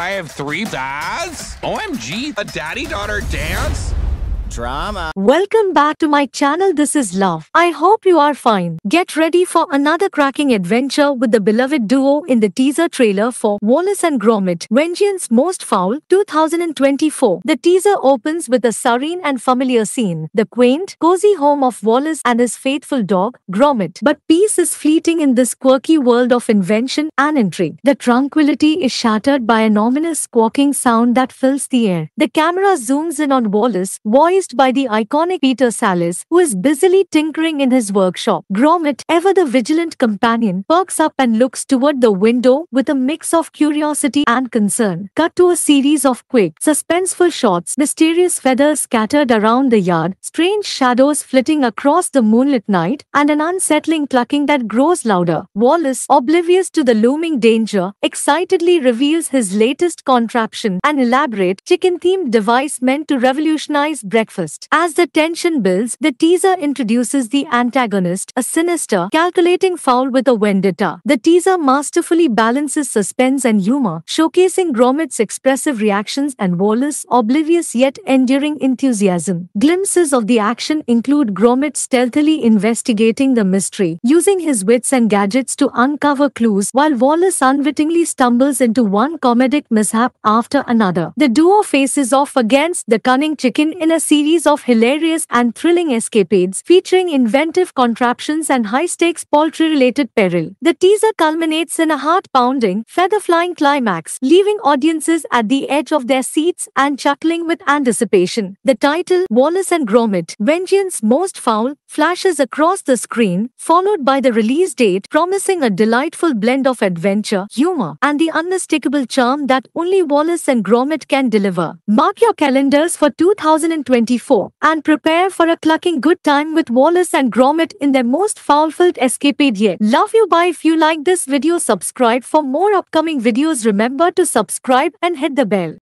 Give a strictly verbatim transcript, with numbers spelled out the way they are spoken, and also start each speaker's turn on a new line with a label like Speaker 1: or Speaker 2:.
Speaker 1: I have three dads? O M G, a daddy-daughter dance?
Speaker 2: Drama.
Speaker 3: Welcome back to my channel. This is Love. I hope you are fine. Get ready for another cracking adventure with the beloved duo in the teaser trailer for Wallace and Gromit, Vengeance Most Fowl two thousand twenty-four. The teaser opens with a serene and familiar scene, the quaint, cozy home of Wallace and his faithful dog, Gromit. But peace is fleeting in this quirky world of invention and intrigue. The tranquility is shattered by an ominous squawking sound that fills the air. The camera zooms in on Wallace, voiced by the iconic Peter Sallis, who is busily tinkering in his workshop. Gromit, ever the vigilant companion, perks up and looks toward the window with a mix of curiosity and concern. Cut to a series of quick, suspenseful shots, mysterious feathers scattered around the yard, strange shadows flitting across the moonlit night, and an unsettling clucking that grows louder. Wallace, oblivious to the looming danger, excitedly reveals his latest contraption, an elaborate, chicken-themed device meant to revolutionize breakfast. As the tension builds, the teaser introduces the antagonist, a sinister, calculating fowl with a vendetta. The teaser masterfully balances suspense and humor, showcasing Gromit's expressive reactions and Wallace's oblivious yet enduring enthusiasm. Glimpses of the action include Gromit stealthily investigating the mystery, using his wits and gadgets to uncover clues, while Wallace unwittingly stumbles into one comedic mishap after another. The duo faces off against the cunning chicken in a series of hilarious and thrilling escapades, featuring inventive contraptions and high-stakes poultry-related peril. The teaser culminates in a heart-pounding, feather-flying climax, leaving audiences at the edge of their seats and chuckling with anticipation. The title, Wallace and Gromit, Vengeance Most Fowl, flashes across the screen, followed by the release date, promising a delightful blend of adventure, humor, and the unmistakable charm that only Wallace and Gromit can deliver. Mark your calendars for two thousand twenty-four and prepare for a clucking good time with Wallace and Gromit in their most foul-filled escapade yet. Love you. Bye. If you like this video, subscribe for more upcoming videos. Remember to subscribe and hit the bell.